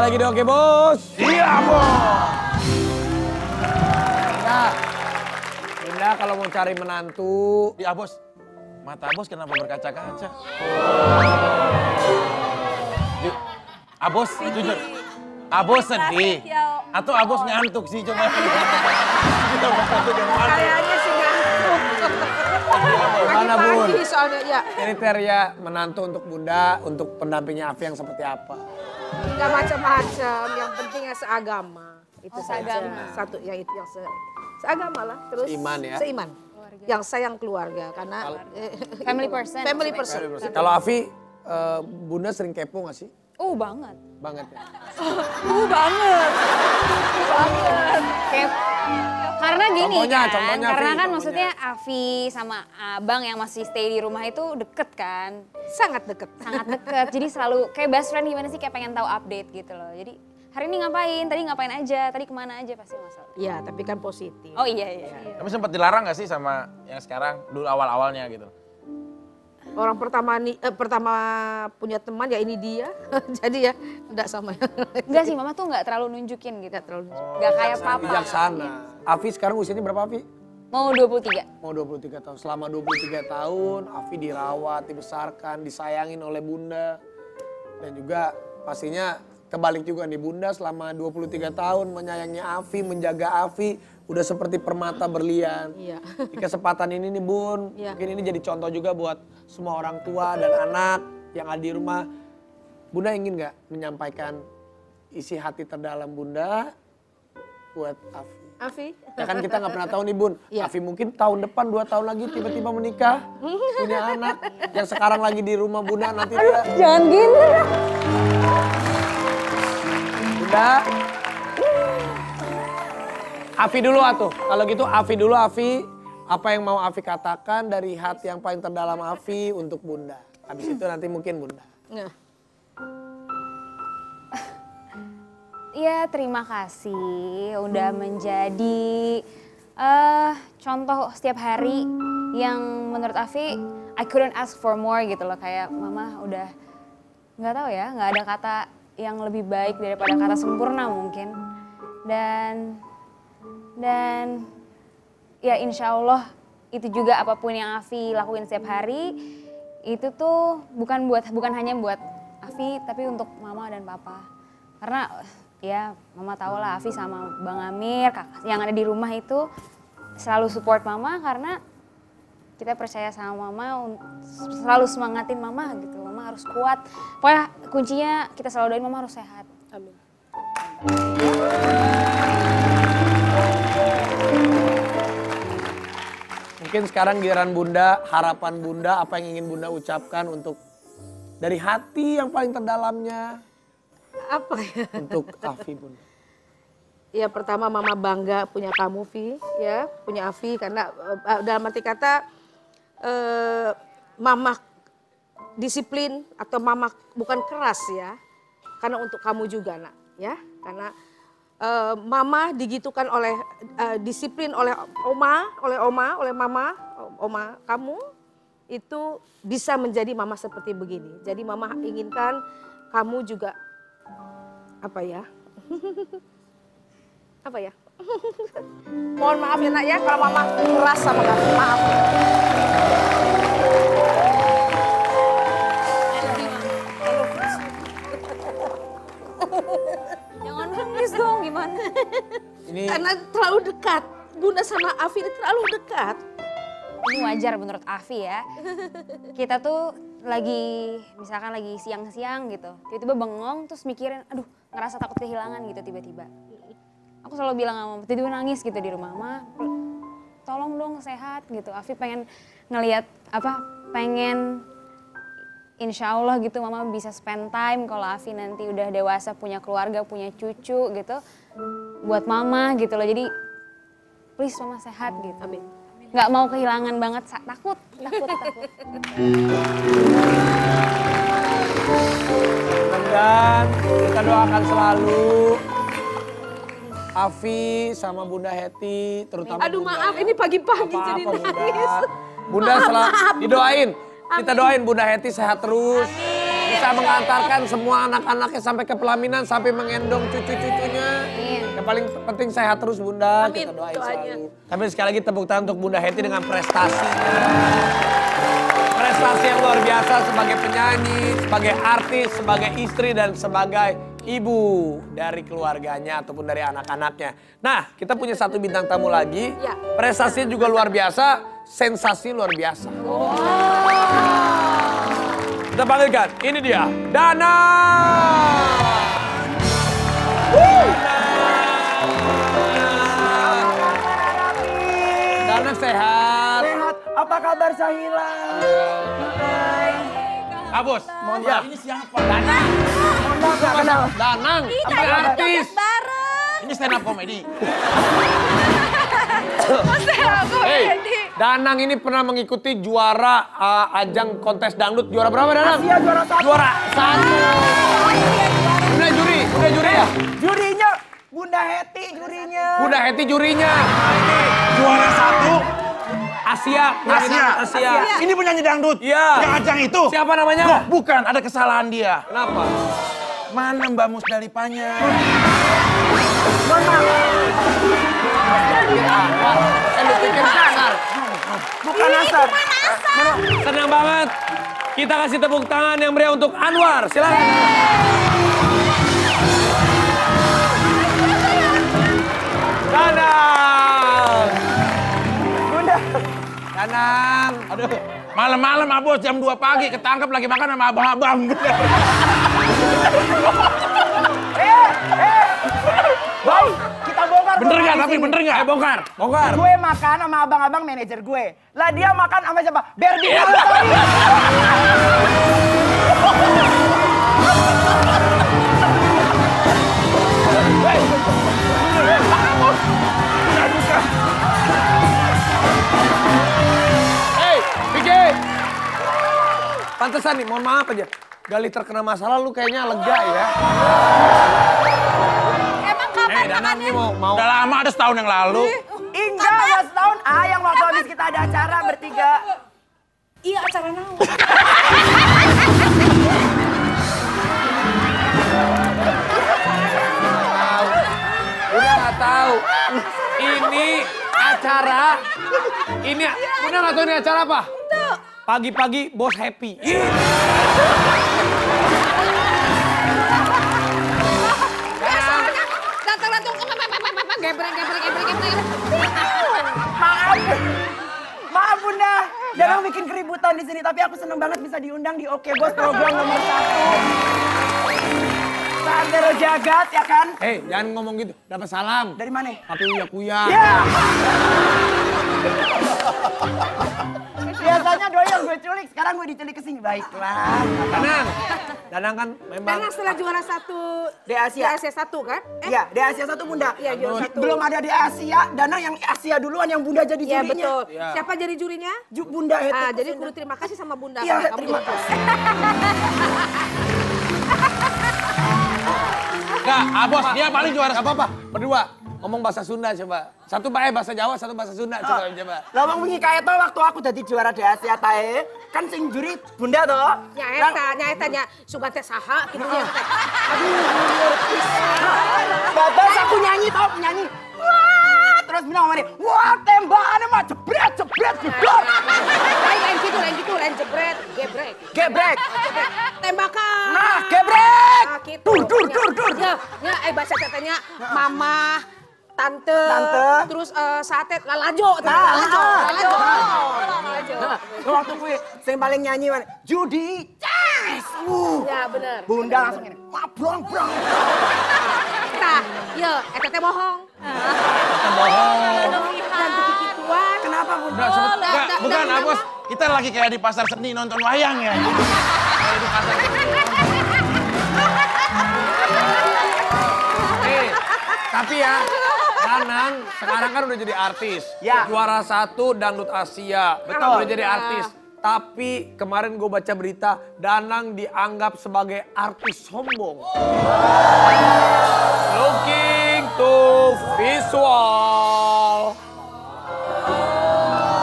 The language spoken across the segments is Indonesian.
lagi di Oke Bos. Iya bos. Nah, Bunda kalau mau cari menantu. Iya bos. Mata bos kenapa berkaca-kaca? Abos jujur. Abos sedih. Atau abos ngantuk sih coba. Kayaknya sih ngantuk. Mana Bun? Pagi soalnya ya. Kriteria menantu untuk Bunda, untuk pendampingnya Afi yang seperti apa? Gak macam-macam, yang penting ya seagama. Itu saja. seagama. Satu yang itu yang seagama lah. Terus Seiman ya? Seiman. Yang sayang keluarga karena Family person. Family person. Kalau Afi, Bunda sering kepo gak sih? Banget. Banget ya? Banget. Banget. Kayak, karena gini Contohnya, kan, contohnya, karena Afi, kan contohnya. maksudnya Afi sama Abang yang masih stay di rumah itu deket kan. Sangat deket. Sangat deket, jadi selalu kayak best friend gimana sih, kayak pengen tahu update gitu loh. Jadi hari ini ngapain, tadi ngapain aja, tadi kemana aja pasti masalah. Ya, tapi kan positif. Oh iya. Tapi sempat dilarang gak sih sama yang sekarang dulu awal-awalnya gitu? Orang pertama punya teman ya ini dia. Jadi ya enggak sama yang lain. Enggak sih, Mama tuh nggak terlalu nunjukin gitu. Enggak terlalu. Nggak kayak Papa. Bijaksana. Afi sekarang usianya berapa Afi? Mau 23. Mau 23 tahun. Selama 23 tahun Afi dirawat, dibesarkan, disayangin oleh Bunda. Dan juga pastinya kebalik juga nih, Bunda selama 23 tahun menyayangi Afi, menjaga Afi. Udah seperti permata berlian. Iya. Di kesempatan ini nih Bun, Iya. mungkin ini jadi contoh juga buat semua orang tua dan anak yang ada di rumah. Bunda ingin gak menyampaikan isi hati terdalam Bunda buat Afi? Afi. Ya kan kita gak pernah tahu nih Bun, Iya. Afi mungkin tahun depan 2 tahun lagi tiba-tiba menikah, punya anak. Yang sekarang lagi di rumah Bunda nanti dia. Jangan gini. Bunda. Afi dulu atuh, kalau gitu Afi dulu Afi. Apa yang mau Afi katakan dari hati yang paling terdalam Afi untuk Bunda. Habis itu nanti mungkin Bunda. Nah, Ya terima kasih udah menjadi contoh setiap hari yang menurut Afi I couldn't ask for more gitu loh, kayak Mama udah nggak tahu ya, nggak ada kata yang lebih baik daripada kata sempurna mungkin. Dan ya insya Allah itu juga apapun yang Afi lakuin setiap hari itu tuh bukan hanya buat Afi tapi untuk Mama dan Papa. Karena ya Mama tahu lah Afi sama Bang Amir kakak yang ada di rumah itu selalu support Mama karena kita percaya sama Mama, selalu semangatin Mama gitu. Mama harus kuat. Pokoknya kuncinya kita selalu doain Mama harus sehat. amin. Mungkin sekarang giliran Bunda, harapan Bunda, apa yang ingin Bunda ucapkan untuk dari hati yang paling terdalamnya Apa ya? untuk Afi Bunda. Ya pertama Mama bangga punya kamu Vi, ya punya Afi karena dalam arti kata Mama disiplin atau Mama bukan keras ya, karena untuk kamu juga nak, ya karena Mama digitukan oleh disiplin oleh Oma kamu itu bisa menjadi Mama seperti begini. Jadi Mama inginkan kamu juga apa ya? Apa ya? Mohon maaf ya nak ya kalau Mama keras sama kamu, maaf. Jangan nangis dong, gimana? Ini Karena terlalu dekat, Bunda sama Afi ini terlalu dekat. Ini wajar menurut Afi ya. Kita tuh misalkan lagi siang-siang gitu. Tiba-tiba bengong terus mikirin, aduh ngerasa takut kehilangan gitu tiba-tiba. Aku selalu bilang sama Mama, tiba-tiba nangis gitu di rumah. Ma, tolong dong sehat gitu. Afi pengen ngelihat pengen insya Allah gitu Mama bisa spend time kalau Afi nanti udah dewasa punya keluarga, punya cucu gitu. Buat Mama gitu loh, jadi please Mama sehat gitu. Amin. Nggak mau kehilangan banget, takut. Dan kita doakan selalu Afi sama Bunda Heti, terutama Aduh Bunda maaf ya. ini pagi-pagi Apa-apa, jadi Bunda. nangis. Bunda selalu didoain. Kita doain Bunda Heti sehat terus, bisa mengantarkan semua anak-anaknya sampai ke pelaminan, sampai mengendong cucu-cucunya. Yang paling penting sehat terus Bunda, Amin, kita doain doanya. selalu. Tapi sekali lagi tepuk tangan untuk Bunda Hetty dengan prestasinya. Prestasi yang luar biasa sebagai penyanyi, sebagai artis, sebagai istri, dan sebagai ibu dari keluarganya ataupun dari anak-anaknya. Nah, kita punya satu bintang tamu lagi. Ya. Prestasinya juga luar biasa, sensasi luar biasa. Kita panggilkan, ini dia, Dana. Dana sehat. Sehat, apa kabar Sahila? Bos, mohon maaf, ini siapa? Danang. Danang, apa artis? Ini stand up comedy. Hey, Danang ini pernah mengikuti juara ajang kontes dangdut. Juara berapa Danang? Asia juara 1. Juara 1. Udah juri ya? Jurinya Bunda Hetty jurinya. Bunda Hetty jurinya. Juara 1. Asia. Ini penyanyi dangdut. Iya. Yang ajang itu. Siapa namanya? Loh, bukan, ada kesalahan dia. Kenapa? Mana Mbak Musdalipanya? Lu pikir kasar. Bukan asar. Senang banget. Kita kasih tepuk tangan yang meriah untuk Anwar. Silakan. Danang. Bunda. Danang. Aduh, malam-malam Bos jam 2 pagi ketangkep lagi makan sama abang-abang. Baik, kita bongkar. Bener bongkar nggak? di Tapi sini. bener nggak? Bongkar. Gue makan sama abang-abang manajer gue. Lah dia makan sama siapa? Berdi. Hey, Vicky. Pantesan nih, mohon maaf aja. Gali terkena masalah lu kayaknya lega ya. Emang kapan Danang ini mau Udah lama, ada setahun yang lalu. Enggak, ya setahun. Yang waktu habis kita ada acara bertiga. Iya acara naon. Udah nggak tahu. Ini acara. Ini udah nggak tahu ini acara apa? Pagi-pagi bos happy. Datang-datang gebrek. Maaf Bunda, Danang bikin keributan di sini, tapi aku seneng banget bisa diundang di Oke Bos program nomor 1. Santero Jagat ya kan? Hei, jangan ngomong gitu. Dapat salam. Dari mana? Papi uya-kuya. Ya. Biasanya doi yang gue culik, sekarang gue diculik ke sini. Baiklah. Danang kan memang. Karena setelah juara 1 Di Asia. Asia 1 kan? Iya, di Asia 1 Bunda. Iya, juara 1. Belum ada di Asia, Danang yang Asia duluan yang Bunda jadi Iya jurinya. betul. Iya. Siapa jadi jurinya? Bunda Hetty. Jadi kudu terima kasih sama Bunda. Iya, karena kamu terima jadi kasih. Enggak, Bos, dia paling juara Gak apa-apa, berdua. Ngomong bahasa Sunda coba. Satu bahasa Jawa, satu bahasa Sunda. Coba. Lawang wingi kae to waktu aku dadi juara di Asia tae, kan sing juri Bunda toh. Nyaeta nya sugan teh saha kitu nya. Babas aku nyanyi toh, nyanyi. Wah, terus bilang sama dia, wah tembakannya mah jebret jedor. Lain jebret, gebrek. Gebrek. Tembakan. Nah, gebrek. Nah, gitu. Dur. Ya, bahasa tetenya mama, tante, terus sate, lalajo. Lalajo. Nah, waktu gue sing paling nyanyi mana? Judi. Yes. Ya, bener. Bunda langsung ini, mabrong. Tah, ya, eta teh bohong. Dan begituan. Kenapa Bunda? Bukan, Bos. Kita lagi kayak di pasar seni nonton wayang ya. Kayak di pasar seni. Tapi ya, Danang sekarang kan udah jadi artis. Ya. Juara 1 dangdut Asia. Betul. Udah jadi artis. Tapi kemarin gue baca berita, Danang dianggap sebagai artis sombong. Looking to visual.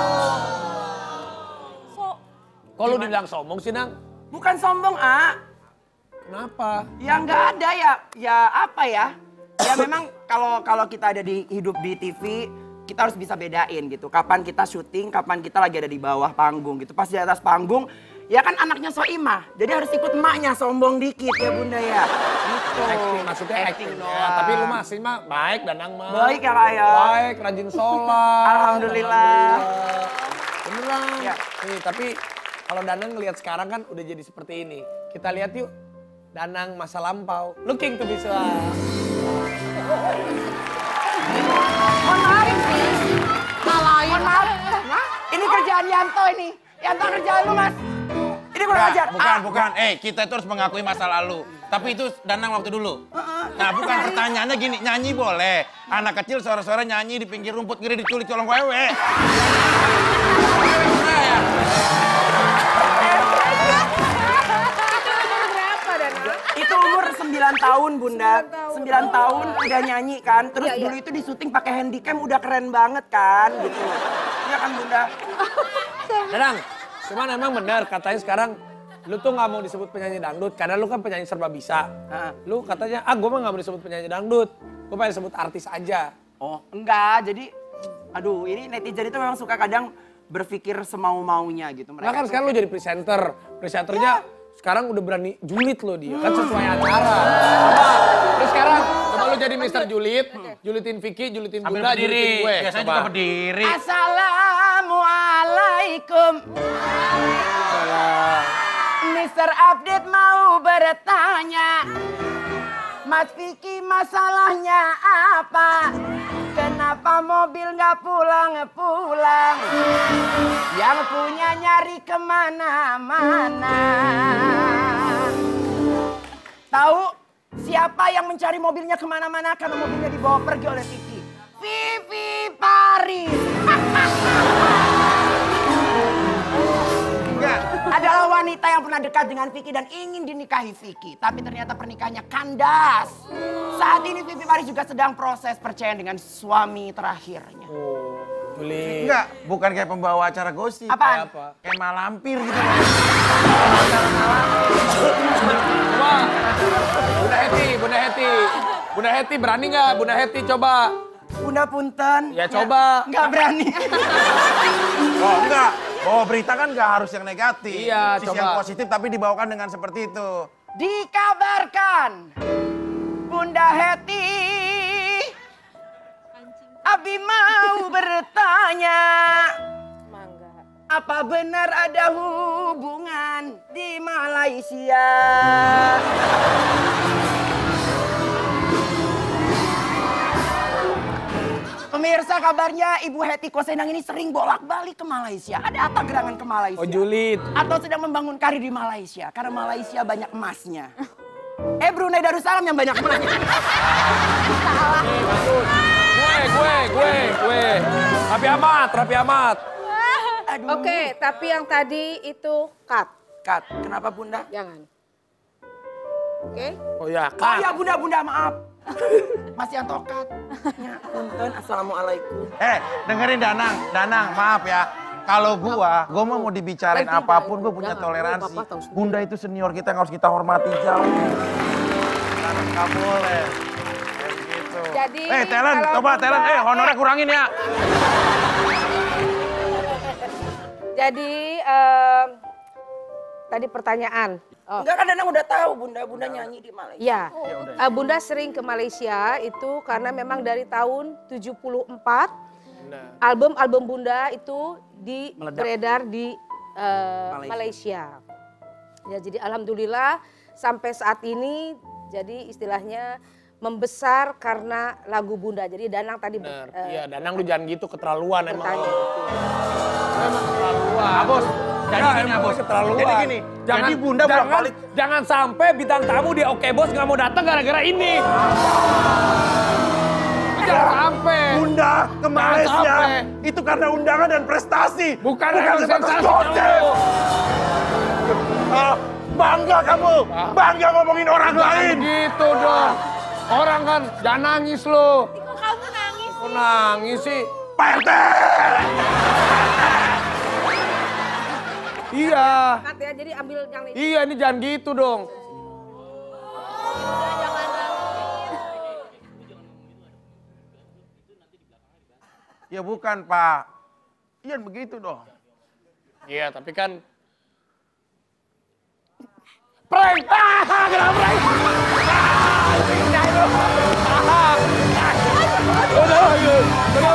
Kok lu dibilang sombong sih, Nang? Bukan sombong, Kenapa? Ya nggak ada ya. Ya apa ya? Ya memang kalau kita ada di hidup di TV, kita harus bisa bedain gitu. Kapan kita syuting, kapan kita lagi ada di bawah panggung gitu. Pas di atas panggung, ya kan anaknya Soimah. Jadi harus ikut emaknya, sombong dikit ya Bunda ya. Gitu. Acting, maksudnya acting doang. ya. Tapi lu mah asli mah baik Danang mah. Baik ya Kak ya. Baik, rajin sholat. Alhamdulillah. Beneran. Ya. Nih, tapi kalau Danang ngelihat sekarang kan udah jadi seperti ini. Kita lihat yuk. Danang masa lampau. Looking to be swag. Mohon maaf sih. Mohon maaf. Ini kerjaan Yanto ini. Yanto kerjaan lu Mas. Ini kurang Enggak, ajar. bukan. Kita itu harus mengakui masa lalu. Tapi itu Danang waktu dulu. Nah, bukan pertanyaannya gini, nyanyi boleh. Anak kecil sore-sore nyanyi di pinggir rumput, ngeri diculik colong wewe. Nah, ya. Itu umur 9 tahun Bunda. 9 tahun udah nyanyi kan. Terus Iya, iya. dulu itu di syuting pakai handycam udah keren banget kan gitu. Iya kan Bunda? Danang, cuman emang benar katanya sekarang lu tuh nggak mau disebut penyanyi dangdut karena lu kan penyanyi serba bisa. Lu katanya, gue mah nggak mau disebut penyanyi dangdut. Gue pengen disebut artis aja. Oh enggak, jadi aduh ini netizen itu memang suka kadang berpikir semau-maunya gitu. Nah kan sekarang lu jadi presenter. Presenternya sekarang udah berani julid lo dia. Kan sesuai acara. Coba, terus sekarang coba lu jadi Mr. Julid. Julitin Vicky, julitin Sambil Bunda, berdiri. julitin gue. Biasanya Coba. juga berdiri. Assalamualaikum. Mr. Update mau bertanya. Mas Vicky masalahnya apa? Kenapa mobil nggak pulang-pulang? Yang punya nyari kemana-mana. Tahu siapa yang mencari mobilnya kemana-mana karena mobilnya dibawa pergi oleh Vicky? Vivi Paris. Enggak. Adalah wanita yang pernah dekat dengan Vicky dan ingin dinikahi Vicky. Tapi ternyata pernikahannya kandas. Saat ini Vivi Paris juga sedang proses perceraian dengan suami terakhirnya. Julid. Enggak, bukan kayak pembawa acara gosip. Apaan? Kayak malampir gitu. Coba, Bunda Heti, Bunda Heti. Bunda Heti berani nggak? Bunda Heti coba. Bunda punten. Ya coba. Nggak berani. Oh enggak, bawa berita kan nggak harus yang negatif. Iya, Sisi coba. yang positif tapi dibawakan dengan seperti itu. Dikabarkan Bunda Heti, Abi mau bertanya, apa benar ada hubungan di Malaysia? Pemirsa, kabarnya Ibu Heti Kosenang ini sering bolak-balik ke Malaysia. Ada apa gerangan ke Malaysia? Oh julid. Atau sedang membangun karir di Malaysia karena Malaysia banyak emasnya. Brunei Darussalam yang banyak emasnya. Gue. Rapi amat. Aduh. Oke, tapi yang tadi itu cut. Kat, kenapa Bunda? Jangan. Oke? Oh ya, Oh ya Bunda, maaf. Mas Yanto kat. Ya, punten, assalamualaikum. Dengerin Danang, maaf ya. Kalau gua mau dibicarain Lagi, apapun, gua jangan. punya Jangan, toleransi. Bapak tahu sendiri. Bunda itu senior kita yang harus kita hormati jauh. Danang nggak boleh. Kayak gitu. Jadi, talent, kalau coba talent, Bunda- honornya kurangin ya. Jadi, tadi pertanyaan. Oh. Enggak kan Danang udah tahu Bunda nyanyi di Malaysia. Ya, Bunda sering ke Malaysia itu karena memang dari tahun 74 album Bunda itu beredar di Malaysia. Ya, jadi alhamdulillah sampai saat ini jadi istilahnya membesar karena lagu Bunda. Jadi Danang tadi Iya, Danang lu jangan gitu keterlaluan emang. bertanya. Emang keterlaluan. Abos, jadi Ya, gini emang Abos. keterlaluan. Jadi gini, jadi Bunda bolak-balik. Jangan sampai bintang tamu di Oke Bos nggak mau datang gara-gara ini. Jangan sampai. Bunda ke Malaysia sampai. itu karena undangan dan prestasi. Bukan sebatas sebatas gosip. gosip. Bangga kamu, bangga ngomongin orang lain. Gitu dong. Orang kan jangan nangis lo. Kok kamu nangis? Kok nangis sih? Pak RT. Iya. Cut ya, jadi ambil yang ini. Iya ini jangan gitu dong. Ya bukan, Pak. Ian begitu dong. Iya, tapi kan prank. Kenapa prank? Udah bagus.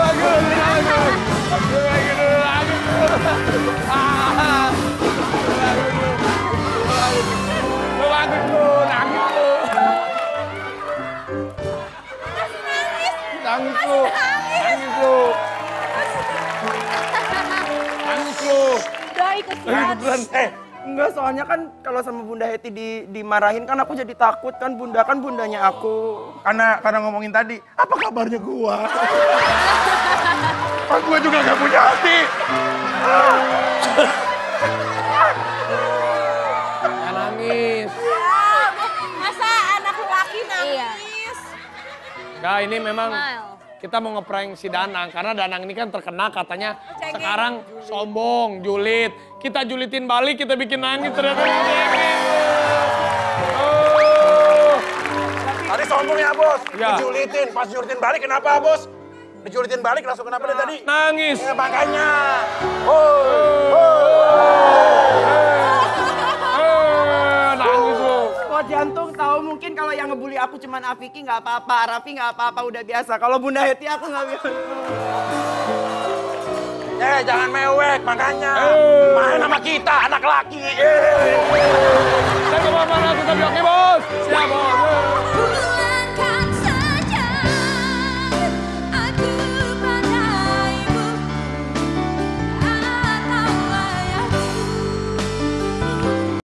Udah ikut Enggak, soalnya kan kalau sama Bunda Heti dimarahin kan aku jadi takut kan Bunda, kan bundanya aku. Karena ngomongin tadi, apa kabarnya gua? Kan gua juga gak punya hati. Jangan nangis. Masa anak laki nangis? Enggak, ini memang Smile. kita mau ngeprank si Danang. Karena Danang ini kan terkenal katanya sekarang sombong, julid. Kita julitin balik, kita bikin nangis ternyata ngecengin. Tadi sombong ya, Bos. Ya. Dijulitin, pas julitin balik kenapa, Bos? Dijulitin balik langsung kenapa dari tadi? Nangis. Ya, makanya. Nangis lu. Kuat jantung tahu mungkin kalau yang ngebully aku cuman Afiki nggak apa-apa, Raffi nggak apa-apa, udah biasa. Kalau Bunda Heti aku nggak biasa. Jangan mewek, makanya. Main sama kita, anak laki. Saya kemana-mana tetap Yoki, Bos.